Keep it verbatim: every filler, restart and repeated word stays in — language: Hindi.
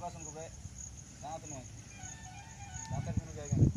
বাসন করবে দাঁত নয় দাঁতের কোনো জায়গা নেই